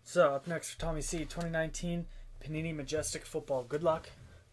So, up next for Tommy C, 2019 Panini Majestic Football. Good luck.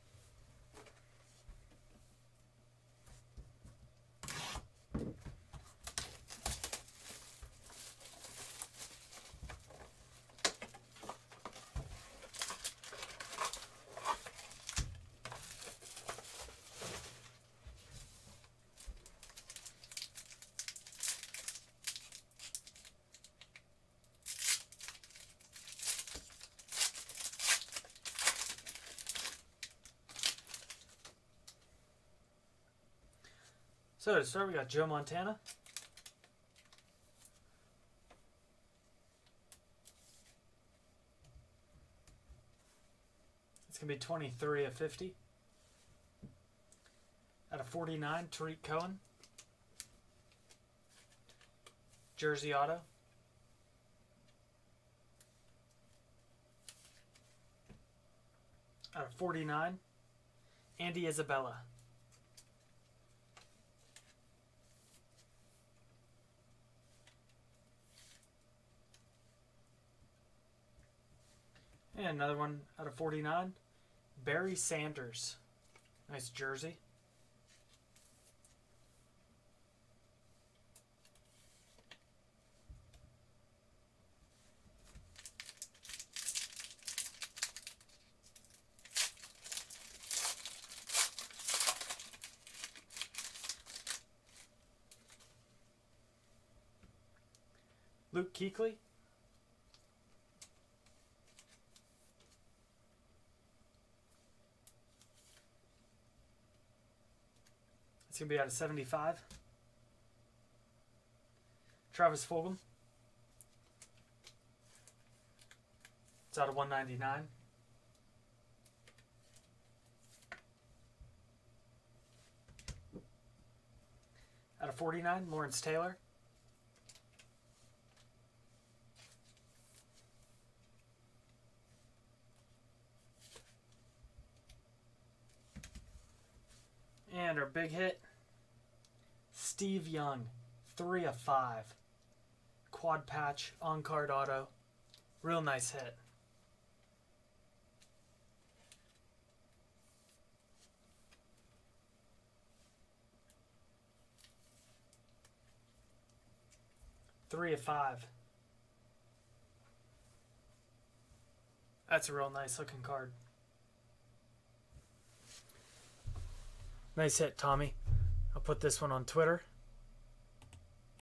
So to start, we got Joe Montana. It's going to be 23 of 50. Out of 49, Tariq Cohen. Jersey auto. Out of 49, Andy Isabella. And another one out of 49, Barry Sanders. Nice jersey. Luke Kuechly. It's going to be out of 75. Travis Fulgham. It's out of 199. Out of 49, Lawrence Taylor. And our big hit, Steve Young, 3 of 5. Quad patch, on-card auto. Real nice hit. Three of 5. That's a real nice looking card. Nice hit, Tommy. I'll put this one on Twitter.